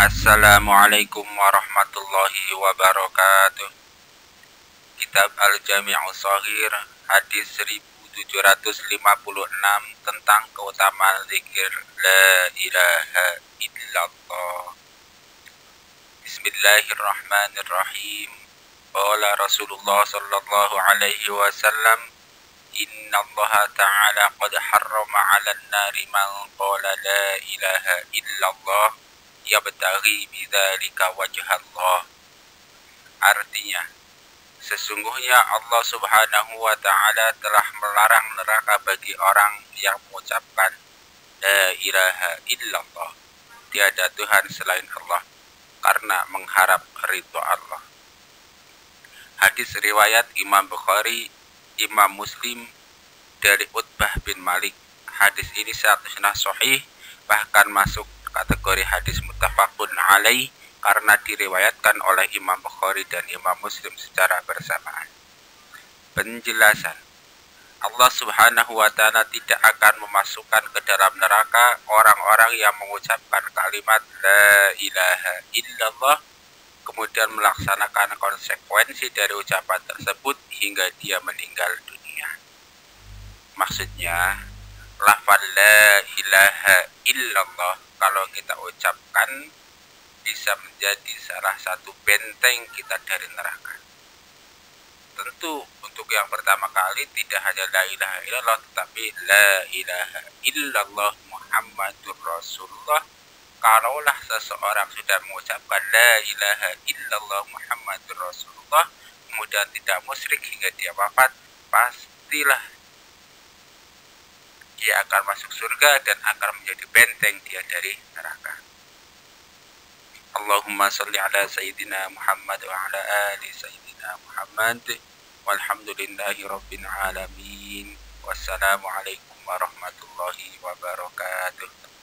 Assalamualaikum warahmatullahi wabarakatuh. Kitab Al-Jami'us Shaghir, hadis 1756 tentang keutamaan zikir La ilaha illallah. Bismillahirrahmanirrahim. Qala Rasulullah sallallahu alaihi wasallam, Inna Allah ta'ala qad harrama 'alan nari man qala la ilaha illallah yabtaghi bidzalika wajhallah. Artinya, sesungguhnya Allah Subhanahu wa ta'ala telah melarang neraka bagi orang yang mengucapkan la ilaha illallah, tiada Tuhan selain Allah, karena mengharap ridha Allah. Hadis riwayat Imam Bukhari, Imam Muslim dari Utbah bin Malik. Hadis ini statusnya sahih, bahkan masuk kategori hadis muttafaqun alaih karena diriwayatkan oleh Imam Bukhari dan Imam Muslim secara bersamaan. Penjelasan: Allah Subhanahu wa ta'ala tidak akan memasukkan ke dalam neraka orang-orang yang mengucapkan kalimat la ilaha illallah kemudian melaksanakan konsekuensi dari ucapan tersebut hingga dia meninggal dunia. Maksudnya, lafaz la ilaha illallah kalau kita ucapkan bisa menjadi salah satu benteng kita dari neraka. Tentu untuk yang pertama kali tidak hanya la ilaha illallah, tetapi la ilaha illallah Muhammadur Rasulullah. Kalaulah seseorang sudah mengucapkan la ilaha illallah Muhammadur Rasulullah kemudian tidak musyrik hingga dia wafat, pastilah dia akan masuk surga dan akan menjadi benteng dia dari neraka. Allahumma salli ala Sayyidina Muhammad wa ala ali Sayyidina Muhammad walhamdulillahi rabbil alamin. Wassalamualaikum warahmatullahi wabarakatuh.